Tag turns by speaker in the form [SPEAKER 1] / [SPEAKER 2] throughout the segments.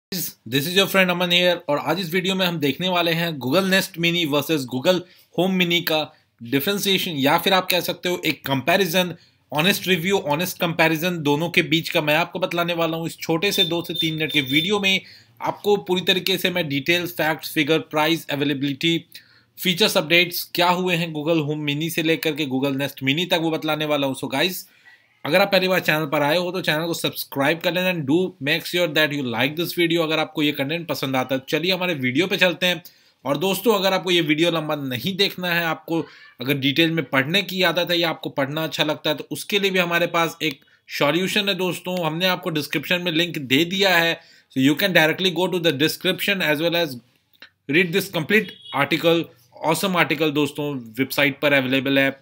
[SPEAKER 1] This is your friend Aman here और आज इस वीडियो में हम देखने वाले हैं Google Nest mini versus Google Home mini का डिफरेंशिएशन या फिर आप कह सकते हो एक comparison, honest review, honest comparison दोनों के बीच का मैं आपको बतलाने वाला हूं। इस छोटे से 2 से 3 मिनट के वीडियो में आपको पूरी तरीके से मैं details, facts, figure, price, availability, features, updates क्या हुए हैं गूगल होम मिनी से लेकर के गूगल नेस्ट मिनी तक वो बतलाने वाला हूं। सो गाइस, अगर आप पहली बार चैनल पर आए हो तो चैनल को सब्सक्राइब कर लेना and do make sure that you like this video. अगर आपको ये कंटेंट पसंद आता है चलिए हमारे वीडियो पे चलते हैं। और दोस्तों, अगर आपको ये वीडियो लंबा नहीं देखना है, आपको अगर डिटेल में पढ़ने की आदत है या आपको पढ़ना अच्छा लगता है, तो उसके लिए भी हमारे पास एक सॉल्यूशन है दोस्तों। हमने आपको डिस्क्रिप्शन में लिंक दे दिया है, so you can directly go to the description as well as read this complete article. Awesome article दोस्तों वेबसाइट पर अवेलेबल है,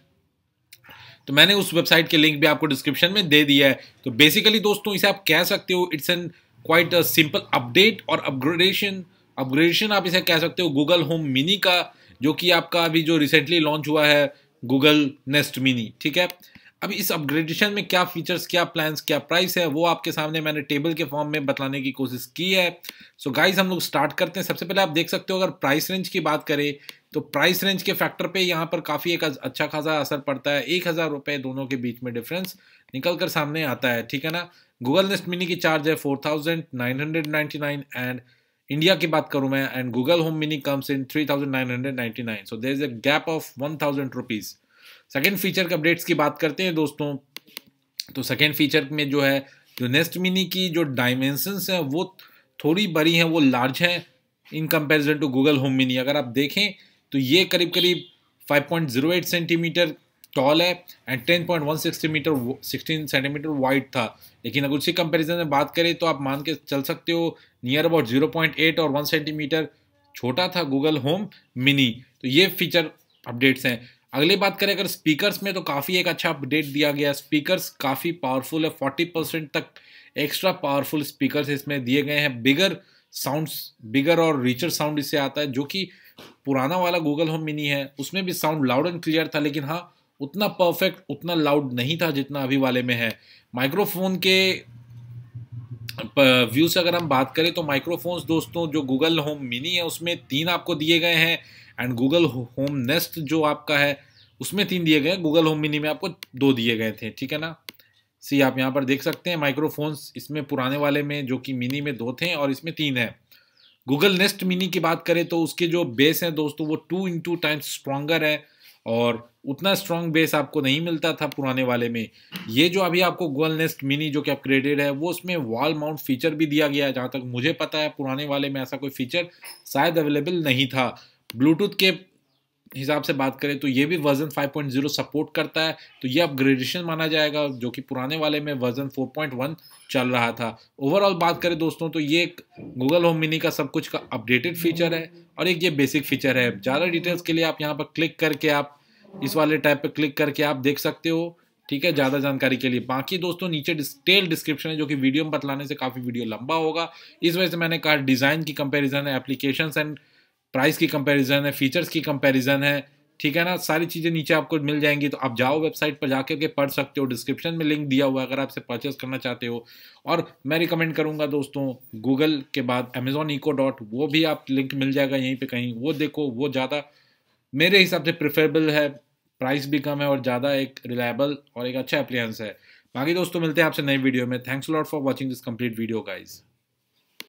[SPEAKER 1] तो मैंने उस वेबसाइट के लिंक भी आपको डिस्क्रिप्शन में दे दिया है। तो बेसिकली दोस्तों, इसे आप कह सकते हो it's an quite a simple update और अपग्रेडेशन आप इसे कह सकते हो गूगल होम मिनी का, जो कि आपका अभी जो रिसेंटली लॉन्च हुआ है गूगल नेस्ट मिनी। ठीक है, अब इस अपग्रेडेशन में क्या फीचर्स, क्या प्लान्स, क्या प्राइस है, वो आपके सामने मैंने टेबल के फॉर्म में बताने की कोशिश की है। सो गाइस, हम लोग स्टार्ट करते हैं। सबसे पहले आप देख सकते हो, अगर प्राइस रेंज की बात करें तो प्राइस रेंज के फैक्टर पे यहाँ पर काफ़ी एक अच्छा खासा असर पड़ता है। 1,000 रुपये दोनों के बीच में डिफरेंस निकल कर सामने आता है। ठीक है ना। गूगल नेस्ट मिनी की चार्ज है 4,999 एंड इंडिया की बात करूँ मैं, and Google Home mini comes in 3,999। So there is a gap of 1,000 rupees. Second feature के अपडेट्स की बात करते हैं दोस्तों, तो सेकेंड फीचर में जो है, जो नेस्ट मिनी की जो डायमेंशंस हैं वो थोड़ी बड़ी हैं, वो लार्ज हैं in comparison to Google Home mini. अगर आप देखें तो ये करीब करीब 5.08 सेंटीमीटर टॉल है एंड 10.16 सेंटीमीटर वाइड था। लेकिन अगर उसी कंपैरिजन में बात करें तो आप मान के चल सकते हो नियर अबाउट 0.8 और 1 सेंटीमीटर छोटा था गूगल होम मिनी। तो ये फीचर अपडेट्स हैं। अगली बात करें अगर स्पीकर्स में, तो काफ़ी एक अच्छा अपडेट दिया गया है। स्पीकर्स काफ़ी पावरफुल है, 40% तक एक्स्ट्रा पावरफुल स्पीकर्स इसमें दिए गए हैं। बिगर और रिचर साउंड इससे आता है, जो कि पुराना वाला गूगल होम मिनी है उसमें भी साउंड लाउड एंड क्लियर था, लेकिन हाँ उतना परफेक्ट, उतना लाउड नहीं था जितना अभी वाले में है। माइक्रोफोन के व्यू से अगर हम बात करें तो माइक्रोफोन्स दोस्तों जो गूगल होम मिनी है उसमें 3 आपको दिए गए हैं एंड गूगल होम नेस्ट जो आपका है उसमें 3 दिए गए हैं। गूगल होम मिनी में आपको 2 दिए गए थे। ठीक है ना। सी आप यहाँ पर देख सकते हैं माइक्रोफोन्स इसमें पुराने वाले में जो कि मिनी में 2 थे और इसमें 3 है। गूगल नेस्ट मिनी की बात करें तो उसके जो बेस है दोस्तों वो 2 टाइम्स स्ट्रॉन्गर है और उतना स्ट्रॉन्ग बेस आपको नहीं मिलता था पुराने वाले में। ये जो अभी आपको गूगल नेस्ट मिनी जो कि अपग्रेडेड है वो उसमें वॉल माउंट फीचर भी दिया गया है। जहाँ तक मुझे पता है पुराने वाले में ऐसा कोई फीचर शायद अवेलेबल नहीं था। ब्लूटूथ के हिसाब से बात करें तो ये भी वर्जन 5.0 सपोर्ट करता है, तो ये अपग्रेडेशन माना जाएगा, जो कि पुराने वाले में वर्जन 4.1 चल रहा था। ओवरऑल बात करें दोस्तों तो ये एक गूगल होम मिनी का सब कुछ का अपडेटेड फीचर है और एक ये बेसिक फीचर है। ज़्यादा डिटेल्स के लिए आप यहाँ पर क्लिक करके आप इस वाले टैब पर क्लिक करके आप देख सकते हो। ठीक है, ज़्यादा जानकारी के लिए। बाकी दोस्तों नीचे डिटेल डिस्क्रिप्शन है, जो कि वीडियो में बतलाने से काफ़ी वीडियो लंबा होगा, इस वजह से मैंने कहा डिज़ाइन की कंपेरिजन है, एप्लीकेशन एंड प्राइस की कंपैरिजन है, फीचर्स की कंपैरिजन है। ठीक है ना। सारी चीज़ें नीचे आपको मिल जाएंगी, तो आप जाओ वेबसाइट पर जाकर के पढ़ सकते हो। डिस्क्रिप्शन में लिंक दिया हुआ है अगर आप इसे परचेस करना चाहते हो। और मैं रिकमेंड करूंगा दोस्तों गूगल के बाद अमेजॉन इको डॉट, वो भी आप लिंक मिल जाएगा यहीं पे कहीं, वो देखो, वो ज़्यादा मेरे हिसाब से प्रेफरेबल है। प्राइस भी कम है और ज़्यादा एक रिलायबल और एक अच्छा एप्लियंस है। बाकी दोस्तों मिलते हैं आपसे नई वीडियो में। Thanks lot for watching this complete video guys.